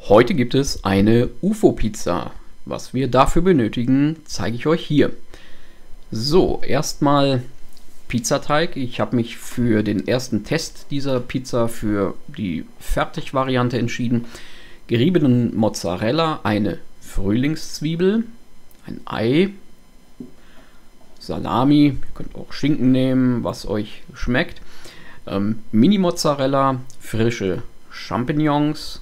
Heute gibt es eine UFO-Pizza. Was wir dafür benötigen, zeige ich euch hier. So, erstmal Pizzateig. Ich habe mich für den ersten Test dieser Pizza für die Fertigvariante entschieden. Geriebenen Mozzarella, eine Frühlingszwiebel, ein Ei, Salami, ihr könnt auch Schinken nehmen, was euch schmeckt, Mini-Mozzarella, frische Champignons,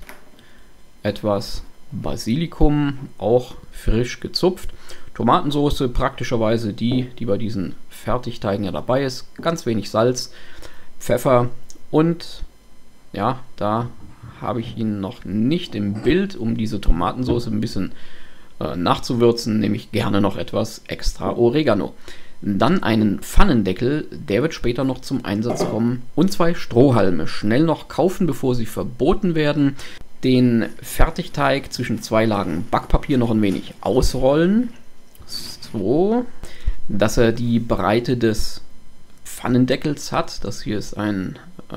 etwas Basilikum, auch frisch gezupft, Tomatensauce, praktischerweise die bei diesen Fertigteigen ja dabei ist, ganz wenig Salz, Pfeffer und ja, da habe ich ihn noch nicht im Bild, um diese Tomatensauce ein bisschen nachzuwürzen, nehme ich gerne noch etwas extra Oregano. Dann einen Pfannendeckel, der wird später noch zum Einsatz kommen, und 2 Strohhalme. Schnell noch kaufen, bevor sie verboten werden. Den Fertigteig zwischen 2 Lagen Backpapier noch ein wenig ausrollen, so dass er die Breite des Pfannendeckels hat. Das hier ist ein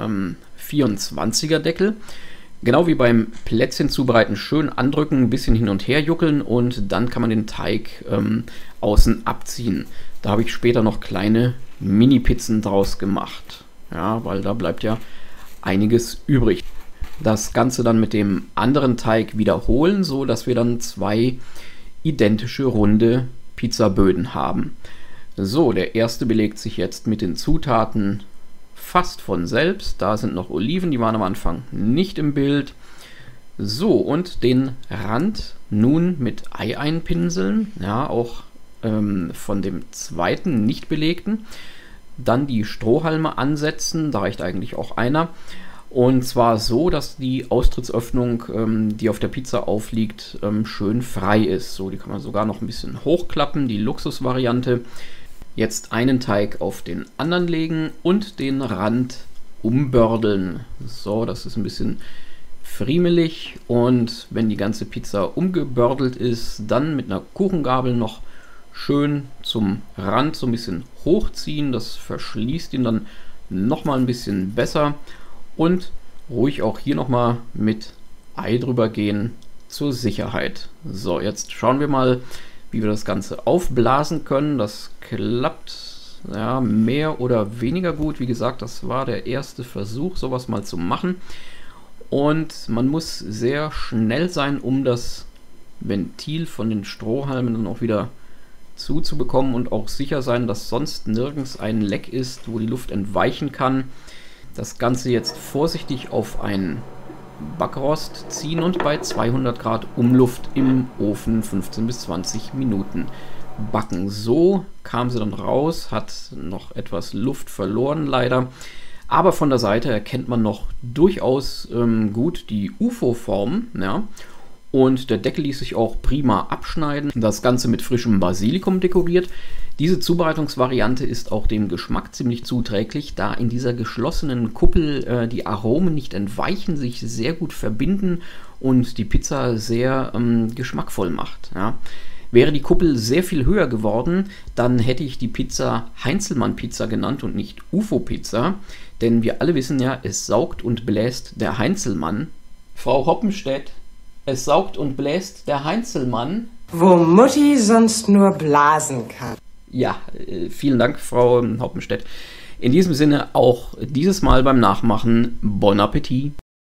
24er Deckel. Genau wie beim Plätzchen zubereiten, schön andrücken, ein bisschen hin und her juckeln und dann kann man den Teig außen abziehen. Da habe ich später noch kleine Mini-Pizzen draus gemacht, ja, weil da bleibt ja einiges übrig. Das Ganze dann mit dem anderen Teig wiederholen, so dass wir dann 2 identische runde Pizzaböden haben. So, der erste belegt sich jetzt mit den Zutaten fast von selbst. Da sind noch Oliven, die waren am Anfang nicht im Bild. So, und den Rand nun mit Ei einpinseln, ja, auch von dem zweiten nicht belegten. Dann die Strohhalme ansetzen, da reicht eigentlich auch einer. Und zwar so, dass die Austrittsöffnung, die auf der Pizza aufliegt, schön frei ist. So, die kann man sogar noch ein bisschen hochklappen, die Luxusvariante. Jetzt einen Teig auf den anderen legen und den Rand umbördeln. So, das ist ein bisschen friemelig. Und wenn die ganze Pizza umgebördelt ist, dann mit einer Kuchengabel noch schön zum Rand so ein bisschen hochziehen. Das verschließt ihn dann nochmal ein bisschen besser. Und ruhig auch hier nochmal mit Ei drüber gehen zur Sicherheit. So, jetzt schauen wir mal, wie wir das Ganze aufblasen können. Das klappt ja mehr oder weniger gut. Wie gesagt, das war der erste Versuch, sowas mal zu machen. Und man muss sehr schnell sein, um das Ventil von den Strohhalmen dann auch wieder zuzubekommen und auch sicher sein, dass sonst nirgends ein Leck ist, wo die Luft entweichen kann. Das Ganze jetzt vorsichtig auf einen Backrost ziehen und bei 200 Grad Umluft im Ofen 15 bis 20 Minuten backen. So kam sie dann raus, hat noch etwas Luft verloren leider, aber von der Seite erkennt man noch durchaus gut die UFO-Form, ja. Und der Deckel ließ sich auch prima abschneiden. Das Ganze mit frischem Basilikum dekoriert. Diese Zubereitungsvariante ist auch dem Geschmack ziemlich zuträglich, da in dieser geschlossenen Kuppel die Aromen nicht entweichen, sich sehr gut verbinden und die Pizza sehr geschmackvoll macht. Ja. Wäre die Kuppel sehr viel höher geworden, dann hätte ich die Pizza Heinzelmann-Pizza genannt und nicht UFO-Pizza. Denn wir alle wissen ja, es saugt und bläst der Heinzelmann. Frau Hoppenstedt, es saugt und bläst der Heinzelmann. Wo Mutti sonst nur blasen kann. Ja, vielen Dank, Frau Hoppenstedt. In diesem Sinne auch dieses Mal beim Nachmachen Bon Appetit.